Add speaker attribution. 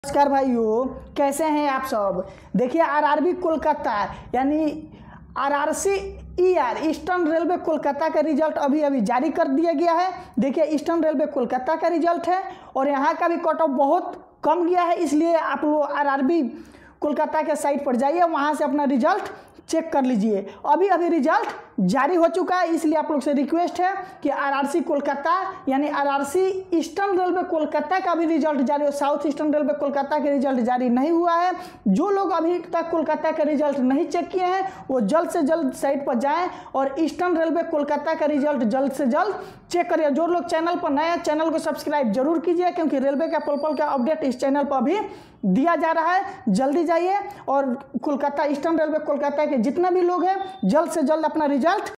Speaker 1: नमस्कार भाइयों, कैसे हैं आप सब। देखिए आरआरबी कोलकाता यानी आरआरसी ईस्टर्न रेलवे कोलकाता का रिजल्ट अभी जारी कर दिया गया है। देखिए ईस्टर्न रेलवे कोलकाता का रिजल्ट है और यहाँ का भी कट ऑफ बहुत कम गया है, इसलिए आप लोग आरआरबी कोलकाता के साइट पर जाइए, वहाँ से अपना रिजल्ट चेक कर लीजिए। अभी रिजल्ट जारी हो चुका है, इसलिए आप लोग से रिक्वेस्ट है कि आरआरसी कोलकाता यानी आरआरसी ईस्टर्न रेलवे कोलकाता का भी रिजल्ट जारी हो। साउथ ईस्टर्न रेलवे कोलकाता का रिजल्ट जारी नहीं हुआ है। जो लोग अभी तक कोलकाता का रिजल्ट नहीं चेक किए हैं वो जल्द से जल्द साइट पर जाएं और ईस्टर्न रेलवे कोलकाता का रिजल्ट जल्द से जल्द चेक करिए। जो लोग चैनल पर नए हैं चैनल को सब्सक्राइब जरूर कीजिए, क्योंकि रेलवे का पल का अपडेट इस चैनल पर अभी दिया जा रहा है। जल्दी जाइए और कोलकाता ईस्टर्न रेलवे कोलकाता के जितना भी लोग हैं जल्द से जल्द अपना रिजल्ट